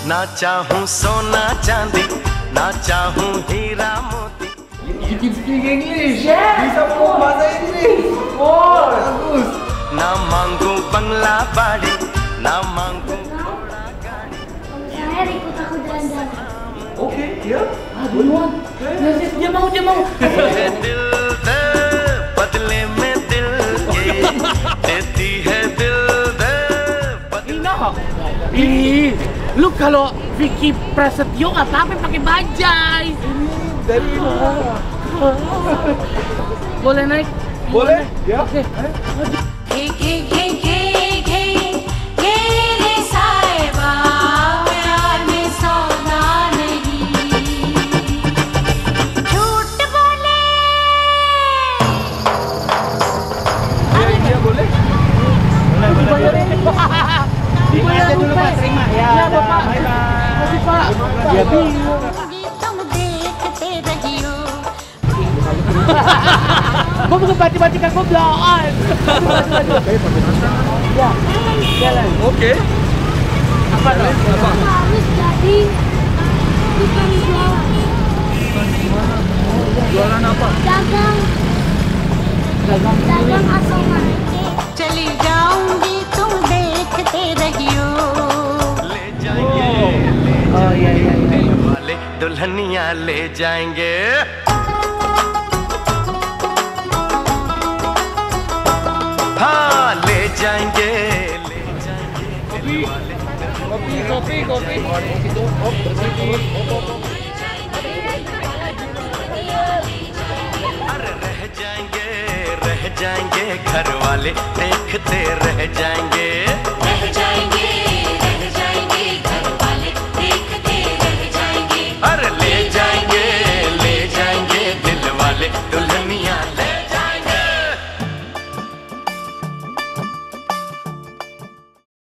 ना चाहूं सोना चांदी, ना चाहूं हीरा मोती. You can speak English. Yeah. Bisa ngomong bahasa Inggris. Oh, bagus. ना मांगू बंगला बाड़ी, ना मांगू. Saya ikut aku jalan-jalan. Oke, ya. Duluan. Dia mau. ये दिल दे बदले में दिल के देती है दिल दे Ino, ih, lu kalau Vicky Prasetyo nggak apa-apa pakai bajai. Dari mana? Boleh naik? Boleh? Ya. Oke. Terima aja dulu Pak, terima ya. Ya Bapak. Makasih Pak. Ya bingung. Gue bukan baca-bacakan, gue blow-on. Ya, jalan. Oke. Apa dong? Harus jadi bukan jualan. Jualan apa? Dagang asongan. चली जाऊंगी तुम देखते रहियो ले जाएंगे Oh iya. वाले दुल्हनिया ले जाएंगे. हाँ ले जाएंगे Kopi. अरे रह जाएंगे घर वाले देखते रह जाएंगे.